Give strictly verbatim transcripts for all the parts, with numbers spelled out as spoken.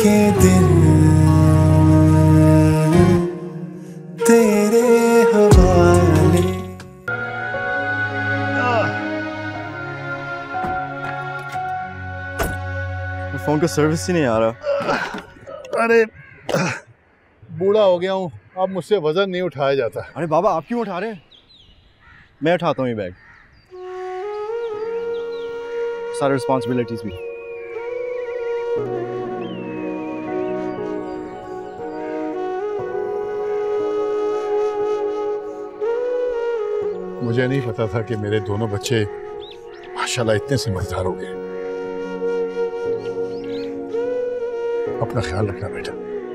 के दिल तेरे हवाले। फोन का सर्विस ही नहीं आ रहा। अरे बूढ़ा हो गया हूँ, अब मुझसे वजन नहीं उठाया जाता। अरे बाबा आप क्यों उठा रहे हैं? मैं उठाता हूँ ये बैग, सारी रिस्पॉन्सिबिलिटीज भी। मुझे नहीं पता था कि मेरे दोनों बच्चे माशाल्लाह इतने समझदार हो गए। अपना ख्याल रखना बेटा।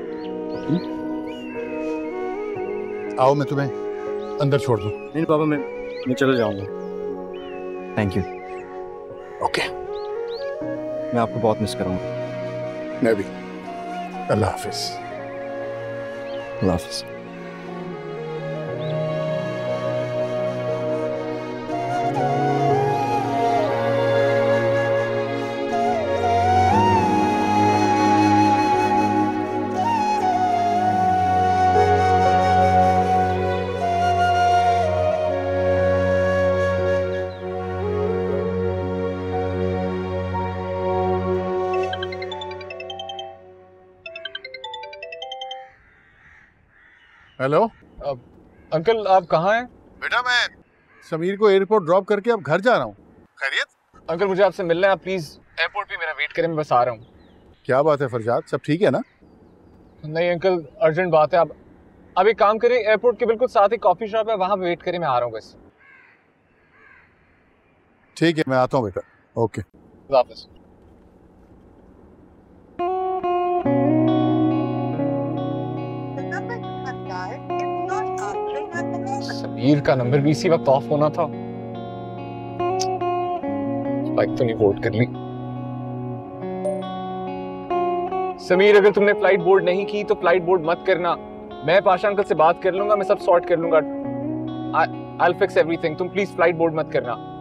आओ मैं तुम्हें अंदर छोड़ दूं। नहीं बाबा, मैं मैं चले जाऊंगा। Thank you. ओके। मैं आपको बहुत मिस करूंगा। मैं भी। अल्लाह हाफिज। अल्लाह हाफिज। हेलो अंकल, आप कहाँ हैं? बेटा मैं समीर को एयरपोर्ट ड्रॉप करके अब घर जा रहा हूँ। खैरियत? अंकल मुझे आपसे मिलना है, आप प्लीज एयरपोर्ट पे मेरा वेट करें, मैं बस आ रहा हूँ। क्या बात है फरजाद, सब ठीक है ना? नहीं अंकल, अर्जेंट बात है। आप अब एक काम करें, एयरपोर्ट के बिल्कुल साथ ही कॉफी शॉप है, वहां पे वेट करें, मैं आ रहा हूँ बस। ठीक है, मैं आता हूँ बेटा। ओके, वापस। समीर का नंबर भी इसी वक्त ऑफ होना था। बाइक तो नहीं बोर्ड कर ली। समीर, अगर तुमने फ्लाइट बोर्ड नहीं की तो फ्लाइट बोर्ड मत करना। मैं पाशा अंकल से बात कर लूंगा, मैं सब सॉर्ट कर लूंगा। I will fix everything. तुम प्लीज फ्लाइट बोर्ड मत करना।